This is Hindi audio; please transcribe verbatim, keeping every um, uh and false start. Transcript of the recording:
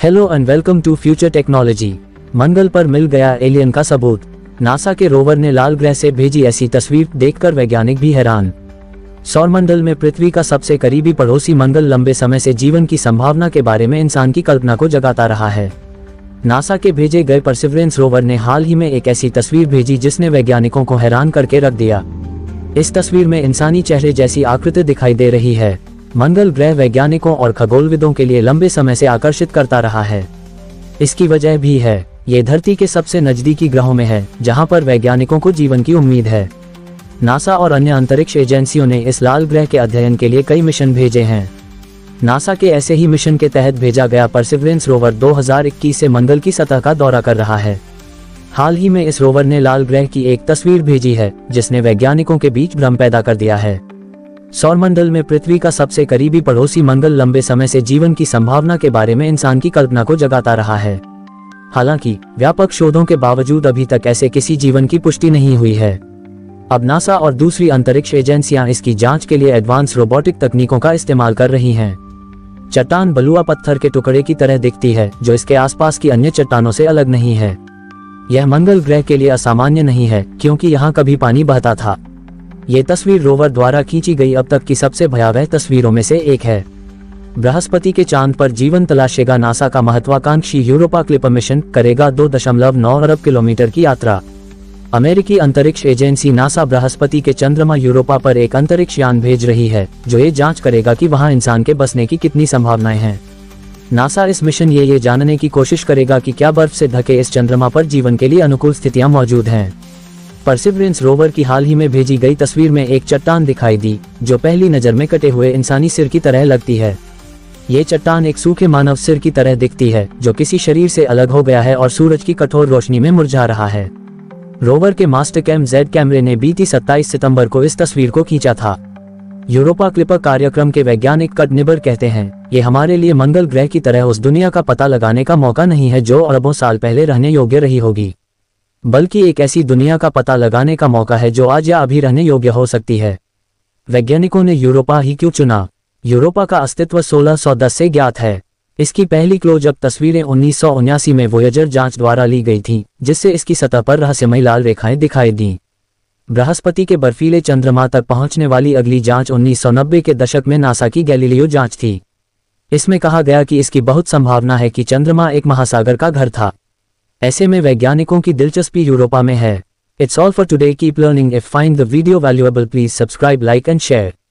Hello and welcome to future technology. मंगल पर मिल गया एलियन का सबूत। नासा के रोवर ने लाल ग्रह से भेजी ऐसी तस्वीर देखकर वैज्ञानिक भी हैरान। सौरमंडल में पृथ्वी का सबसे करीबी पड़ोसी मंगल लंबे समय से जीवन की संभावना के बारे में इंसान की कल्पना को जगाता रहा है। नासा के भेजे गए परसिवरेंस रोवर ने हाल ही में एक ऐसी तस्वीर भेजी जिसने वैज्ञानिकों को हैरान करके रख दिया। इस तस्वीर में इंसानी चेहरे जैसी आकृति दिखाई दे रही है। मंगल ग्रह वैज्ञानिकों और खगोलविदों के लिए लंबे समय से आकर्षित करता रहा है। इसकी वजह भी है, ये धरती के सबसे नजदीकी ग्रहों में है जहां पर वैज्ञानिकों को जीवन की उम्मीद है। नासा और अन्य अंतरिक्ष एजेंसियों ने इस लाल ग्रह के अध्ययन के लिए कई मिशन भेजे हैं। नासा के ऐसे ही मिशन के तहत भेजा गया परसिवरेंस रोवर दो हज़ार इक्कीस से मंगल की सतह का दौरा कर रहा है। हाल ही में इस रोवर ने लाल ग्रह की एक तस्वीर भेजी है जिसने वैज्ञानिकों के बीच भ्रम पैदा कर दिया है। सौरमंडल में पृथ्वी का सबसे करीबी पड़ोसी मंगल लंबे समय से जीवन की संभावना के बारे में इंसान की कल्पना को जगाता रहा है। हालांकि व्यापक शोधों के बावजूद अभी तक ऐसे किसी जीवन की पुष्टि नहीं हुई है। अब नासा और दूसरी अंतरिक्ष एजेंसियां इसकी जांच के लिए एडवांस रोबोटिक तकनीकों का इस्तेमाल कर रही हैं। चट्टान बलुआ पत्थर के टुकड़े की तरह दिखती है जो इसके आसपास की अन्य चट्टानों से अलग नहीं है। यह मंगल ग्रह के लिए असामान्य नहीं है क्योंकि यहाँ कभी पानी बहता था। ये तस्वीर रोवर द्वारा खींची गई अब तक की सबसे भयावह तस्वीरों में से एक है। बृहस्पति के चांद पर जीवन तलाशेगा नासा का महत्वाकांक्षी यूरोपा क्लिपर मिशन करेगा दो दशमलव नौ अरब किलोमीटर की यात्रा। अमेरिकी अंतरिक्ष एजेंसी नासा बृहस्पति के चंद्रमा यूरोपा पर एक अंतरिक्ष यान भेज रही है जो ये जांच करेगा कि वहां इंसान के बसने की कितनी संभावनाएं हैं। नासा इस मिशन ये ये जानने की कोशिश करेगा कि क्या बर्फ से ढके इस चंद्रमा पर जीवन के लिए अनुकूल स्थितियां मौजूद हैं। परसिवरेंस रोवर की हाल ही में भेजी गई तस्वीर में एक चट्टान दिखाई दी जो पहली नजर में कटे हुए इंसानी सिर की तरह लगती है। ये चट्टान एक सूखे मानव सिर की तरह दिखती है जो किसी शरीर से अलग हो गया है और सूरज की कठोर रोशनी में मुरझा रहा है। रोवर के मास्टरकैम जेड कैमरे ने बीती सत्ताईस सितंबर को इस तस्वीर को खींचा था। यूरोपा क्लिपर कार्यक्रम के वैज्ञानिक कट निबर कहते हैं, ये हमारे लिए मंगल ग्रह की तरह उस दुनिया का पता लगाने का मौका नहीं है जो अरबों साल पहले रहने योग्य रही होगी, बल्कि एक ऐसी दुनिया का पता लगाने का मौका है जो आज या अभी रहने योग्य हो सकती है। वैज्ञानिकों ने यूरोपा ही क्यों चुना? यूरोपा का अस्तित्व सोलह सौ दस से ज्ञात है। इसकी पहली क्लोजअप तस्वीरें उन्नीस सौ उन्यासी में वोयेजर जांच द्वारा ली गई थीं, जिससे इसकी सतह पर रहस्यमयी लाल रेखाएं दिखाई दीं। बृहस्पति के बर्फीले चंद्रमा तक पहुंचने वाली अगली जांच उन्नीस सौ नब्बे के दशक में नासा की गैलीलियो जांच थी। इसमें कहा गया कि इसकी बहुत संभावना है कि चंद्रमा एक महासागर का घर था। ऐसे में वैज्ञानिकों की दिलचस्पी यूरोपा में है। It's all for today, keep learning. If find the video valuable please subscribe, like and share.